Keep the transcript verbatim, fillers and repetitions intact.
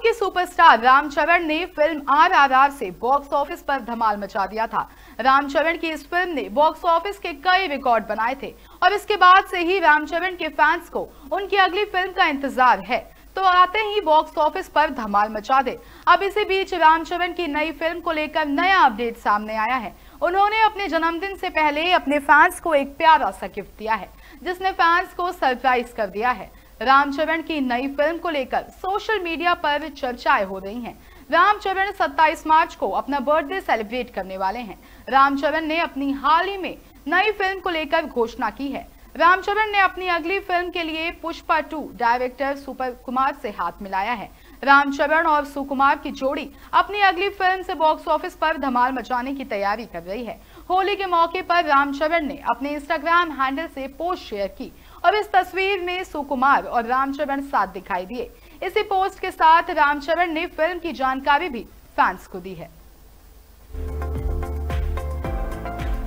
के सुपरस्टार रामचरण ने फिल्म आरआरआर से बॉक्स ऑफिस पर धमाल मचा दिया था। रामचरण की इस फिल्म ने बॉक्स ऑफिस के कई रिकॉर्ड बनाए थे और इसके बाद से ही रामचरण के फैंस को उनकी अगली फिल्म का इंतजार है, तो आते ही बॉक्स ऑफिस पर धमाल मचा दे। अब इसी बीच रामचरण की नई फिल्म को लेकर नया अपडेट सामने आया है। उन्होंने अपने जन्मदिन से पहले अपने फैंस को एक प्यारा सा गिफ्ट दिया है, जिसने फैंस को सरप्राइज कर दिया है। रामचरण की नई फिल्म को लेकर सोशल मीडिया पर चर्चाएं हो रही हैं। रामचरण सत्ताईस मार्च को अपना बर्थडे सेलिब्रेट करने वाले हैं। रामचरण ने अपनी हाल ही में नई फिल्म को लेकर घोषणा की है। रामचरण ने अपनी अगली फिल्म के लिए पुष्पा टू डायरेक्टर सुकुमार से हाथ मिलाया है। रामचरण और सुकुमार की जोड़ी अपनी अगली फिल्म से बॉक्स ऑफिस पर धमाल मचाने की तैयारी कर रही है। होली के मौके पर रामचरण ने अपने इंस्टाग्राम हैंडल से पोस्ट शेयर की और इस तस्वीर में सुकुमार और रामचरण साथ दिखाई दिए। इसी पोस्ट के साथ रामचरण ने फिल्म की जानकारी भी फैंस को दी है।